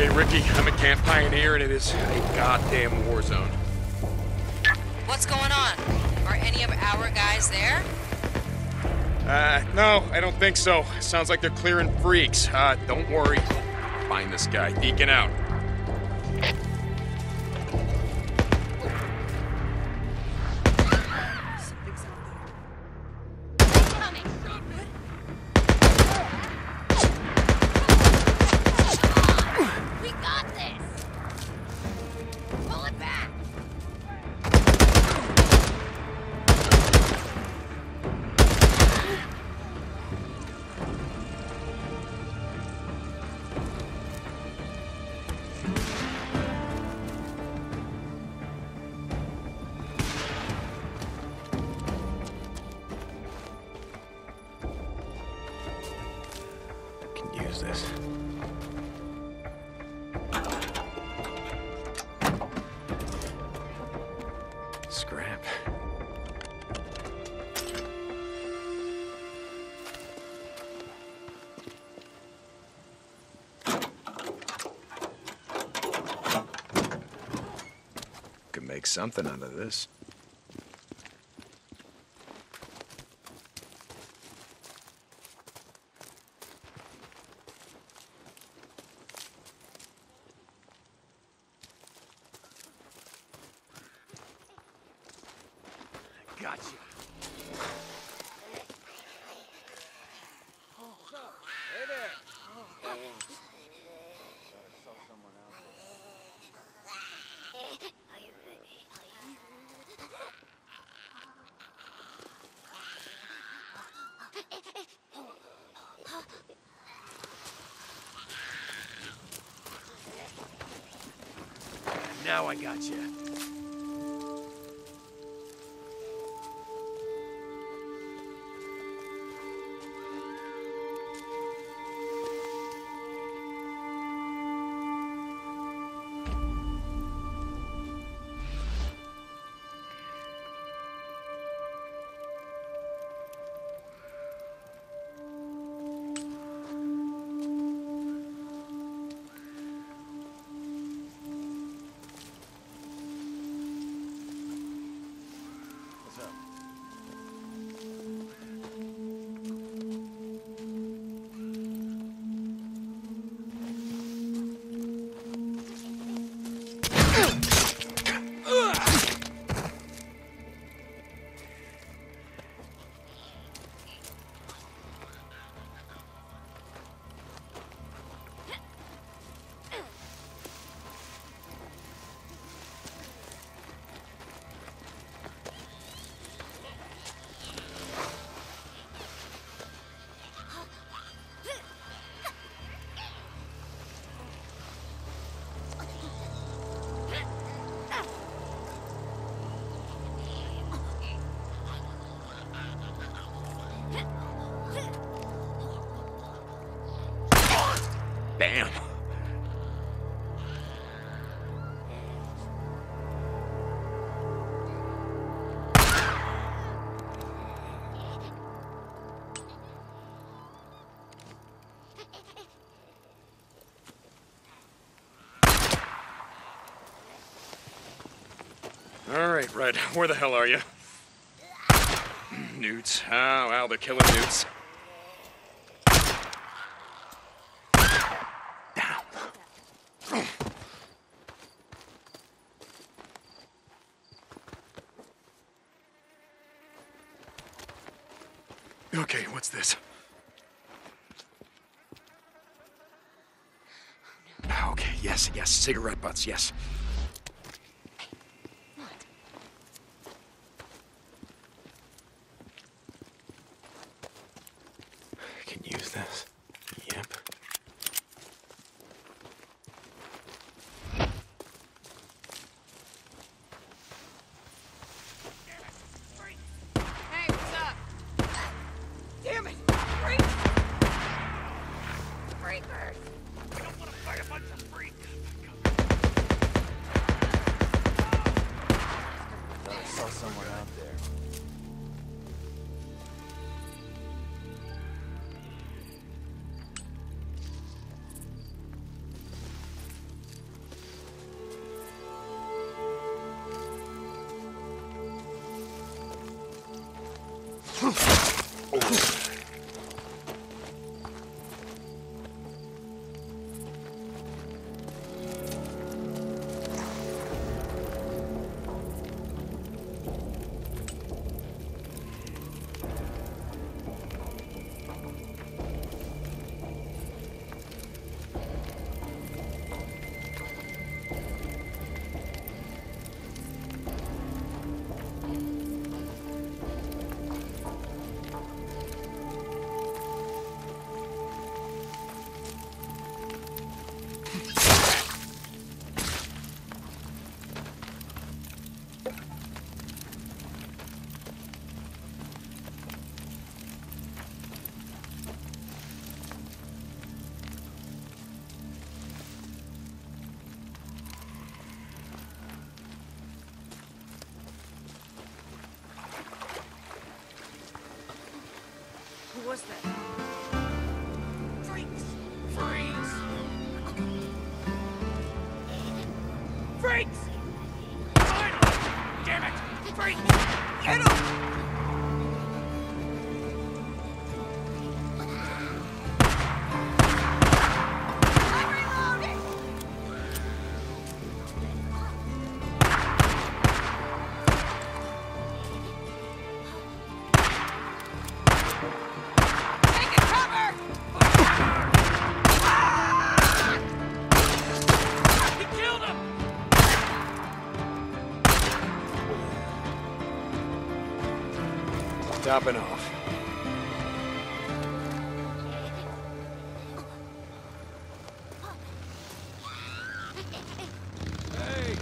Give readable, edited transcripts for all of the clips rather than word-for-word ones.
Okay, Ricky, I'm a camp pioneer and it is a goddamn war zone. What's going on? Are any of our guys there? No, I don't think so. Sounds like they're clearing freaks. Don't worry. Find this guy. Deacon out. Use this. Scrap. Could make something out of this. Gotcha. Hey there. Now I got you. Damn. All right. Where the hell are you? Newts. Oh, well, they're killing newts. Okay, what's this? Okay, yes, cigarette butts, yes. I can use this. Yep. freaks! Finally! Damn it! Freak! Hit him! Topping off. Hey!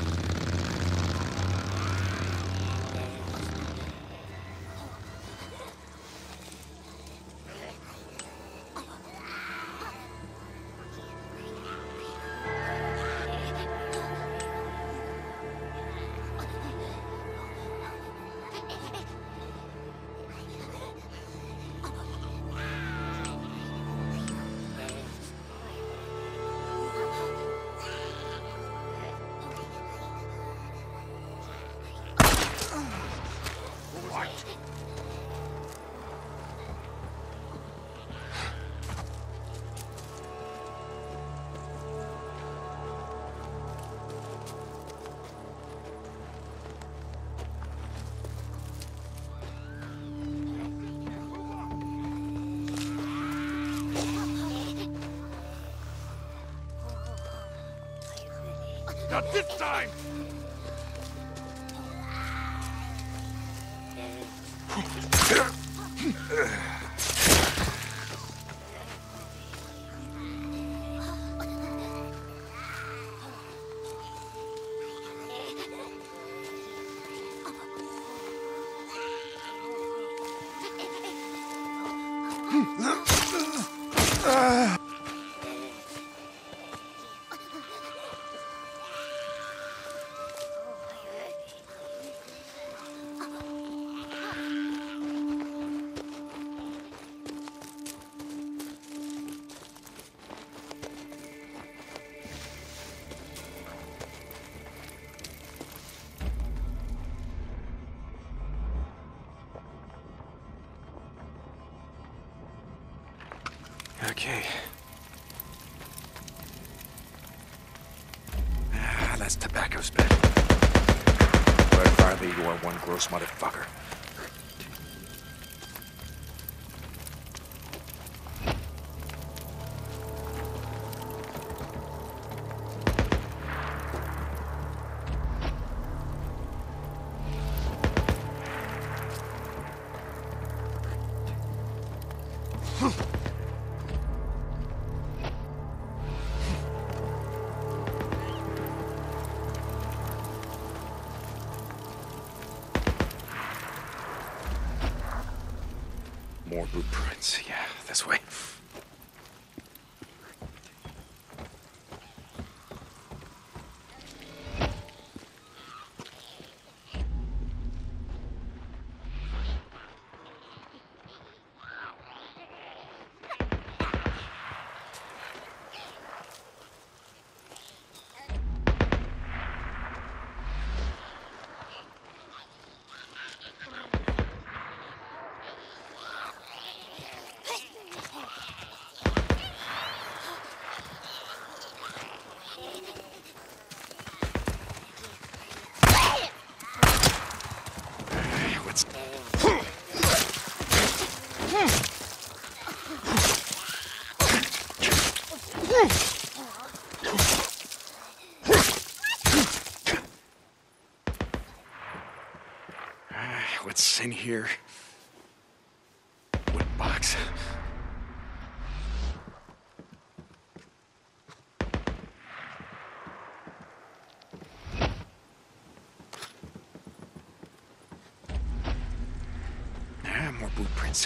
Not this time! Okay. That's tobacco spit. But finally, you are one gross motherfucker. More blueprints. Yeah, this way. What's in here? What box? More blueprints.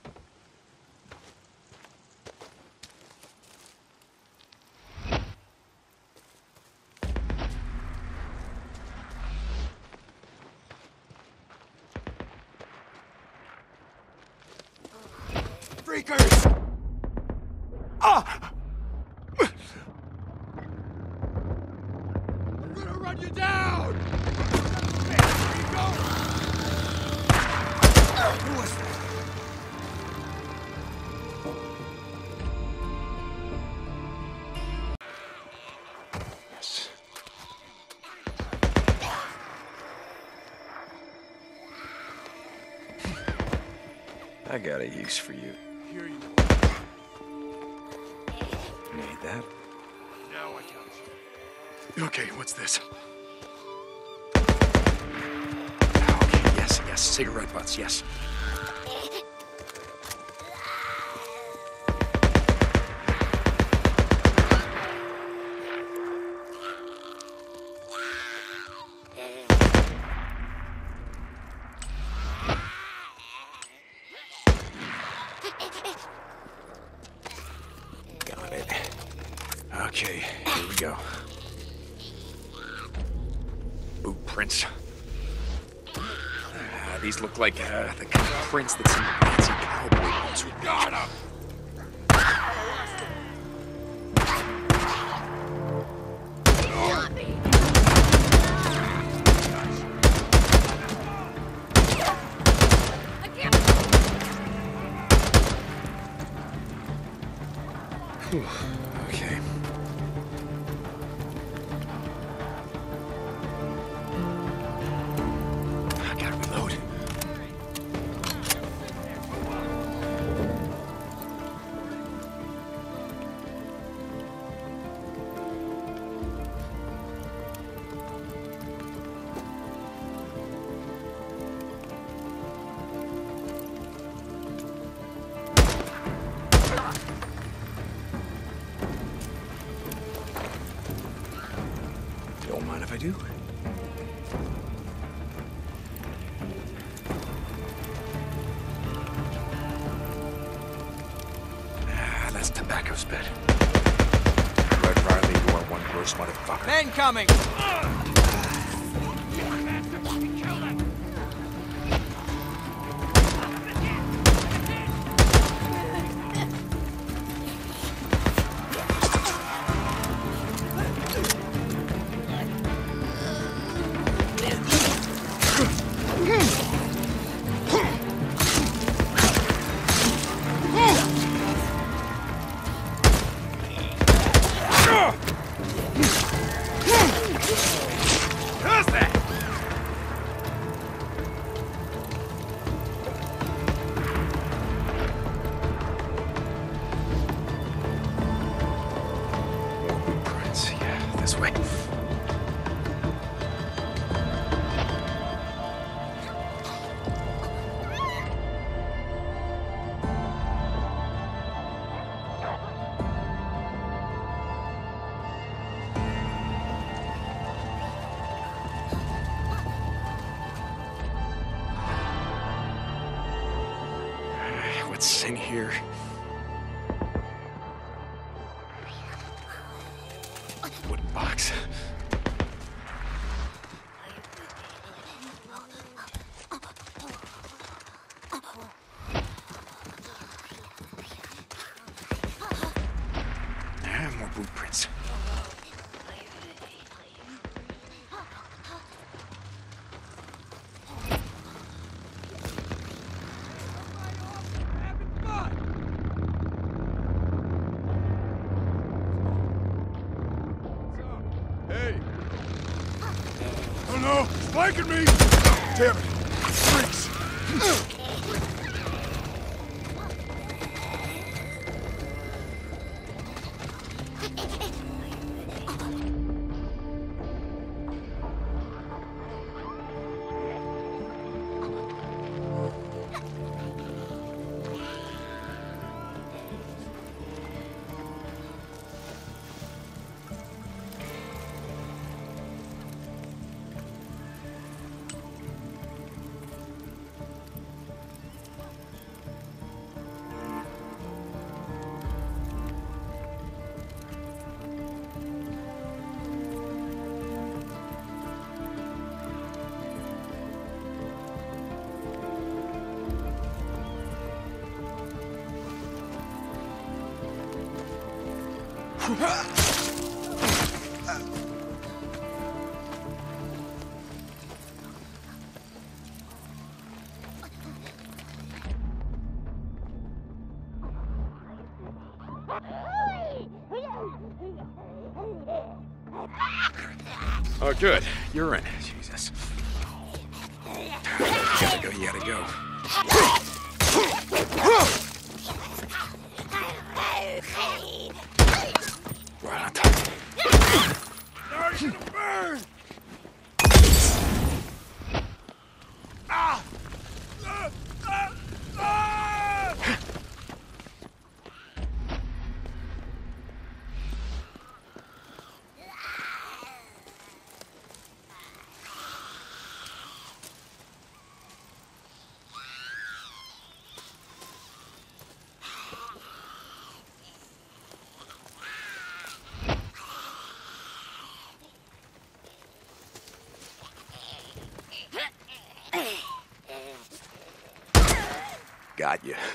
Freakers! Ah! I'm gonna run Down, you down! There you go! Who was that? Yes. I got a use for you. Here you are. Need that? Now I got you. Okay, what's this? Okay, yes, cigarette butts, yes. Got it. Okay, here we go. Boot prints. These look like the kind of prints that some fancy cowboy boots would got up. Okay. I gotta reload. Don't mind if I do. That's tobacco spit. Red Riley, you are one gross motherfucker. Men coming! Who's that? More boot prints. Yeah, this way. What's in here? Wooden box. More boot prints. Hey! Oh no! Flanking me! Damn it! Freaks! Oh, good. You're in. Jesus. You gotta go. Right on top. They're gonna burn! Ah! Got you.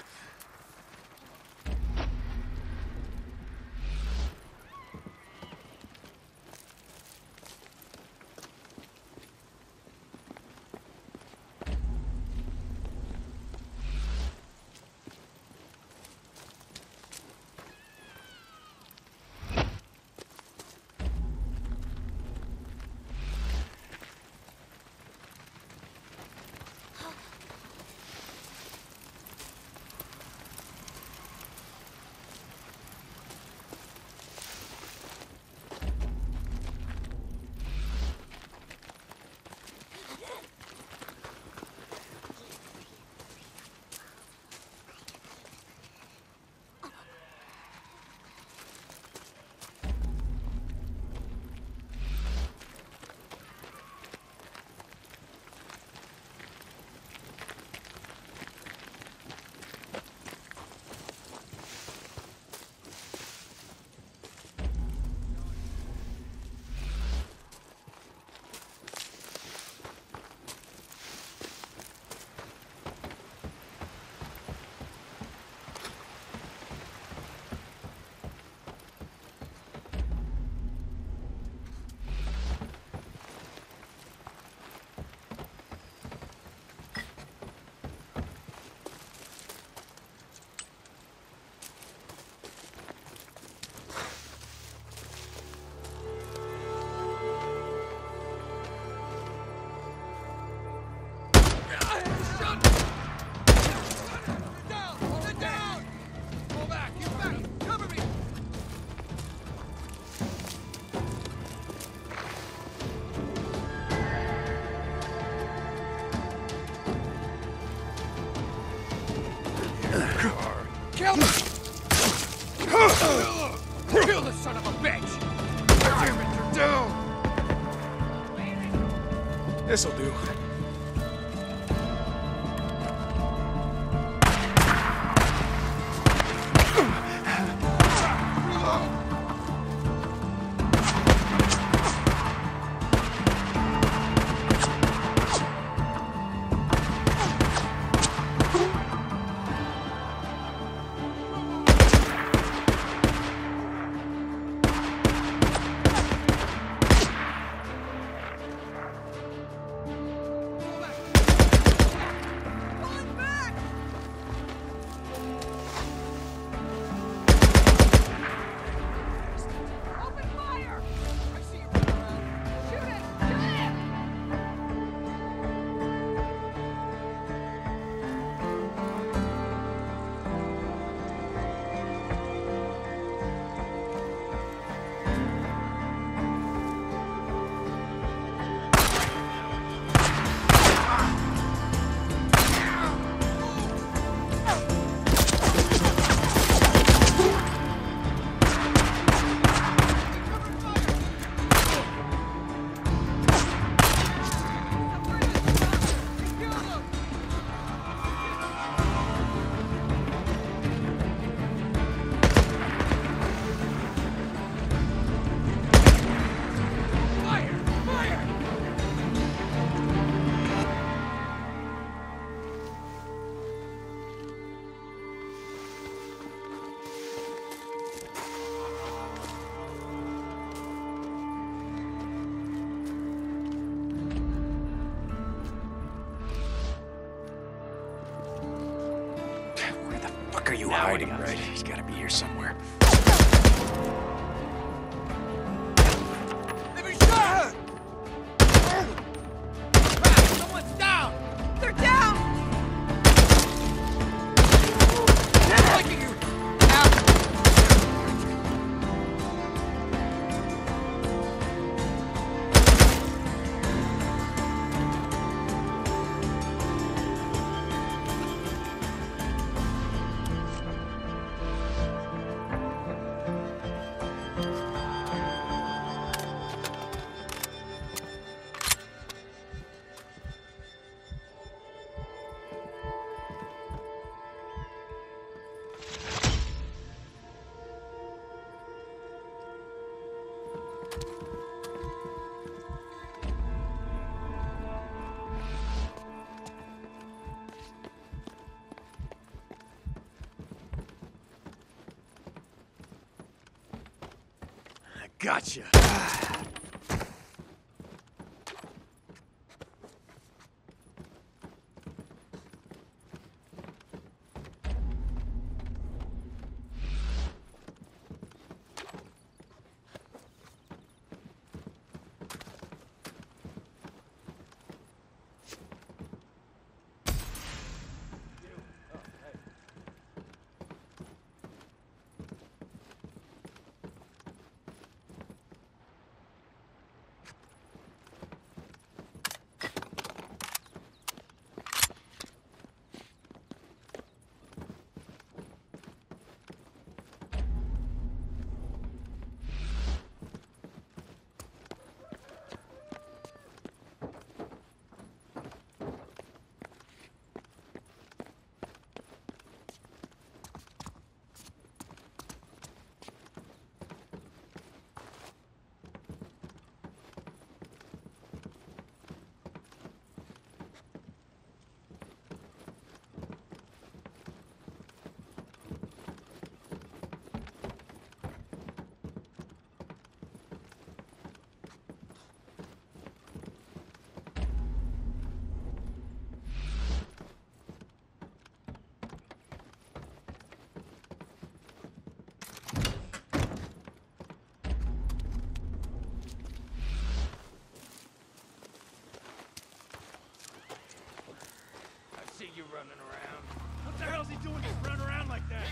Kill him! Kill the son of a bitch! Damn it, you're down! This'll do. Are you hiding, right? He's gotta be here somewhere. Let me shot her! Gotcha. See you running around. What the hell's he doing to run around like that?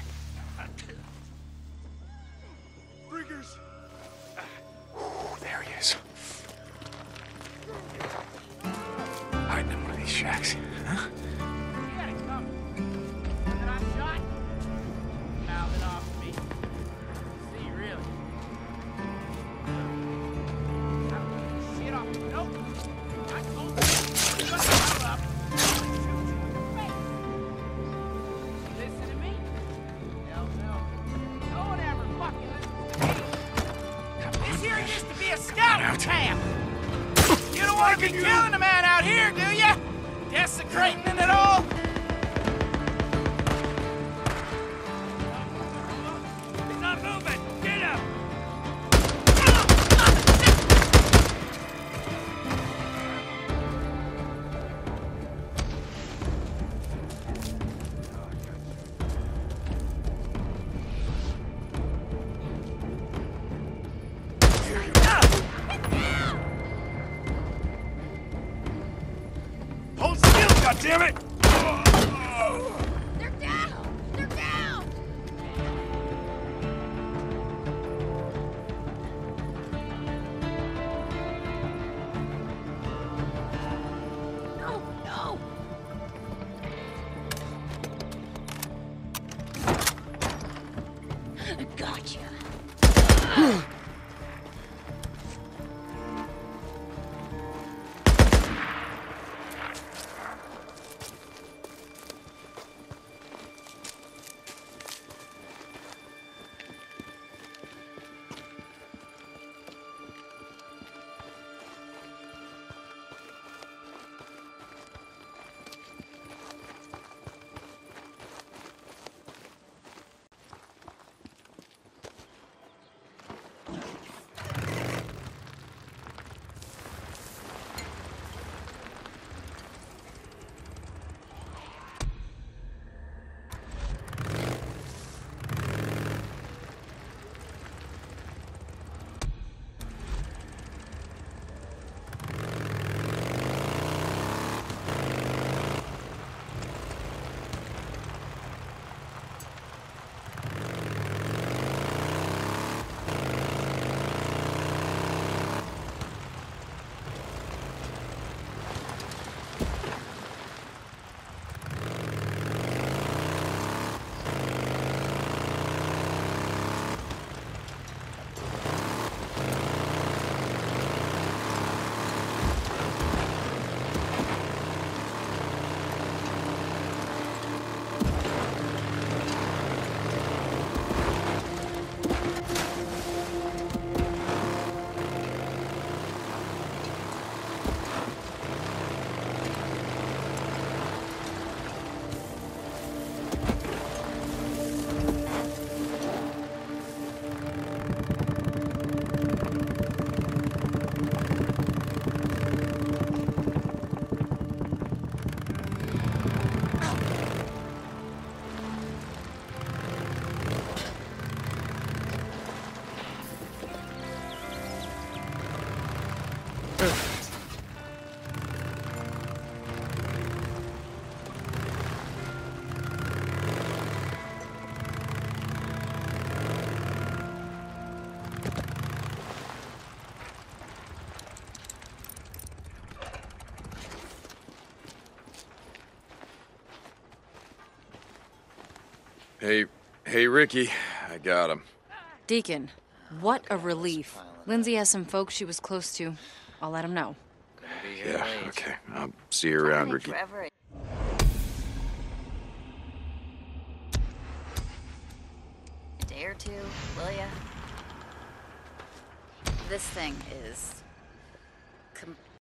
Freakers! There he is. Hiding in one of these shacks. Huh? You had it coming. Then I shot. Mouth it off to me. See, really. Shit off. Nope. I told you. Shut the hell up. Listen to me? Hell no. No one ever fucking listens to me. This here used to be a scouting camp. You don't want to be killing a man out here, do you? Desecrating it all? He's not moving. Get him! Hold still, goddammit! They're down! They're down! No, no! Gotcha. Hey, Ricky. I got him. Deacon, what a relief. Lindsay has some folks she was close to. I'll let him know. Yeah, okay. I'll see you around, Ricky. A day or two, will ya? This thing is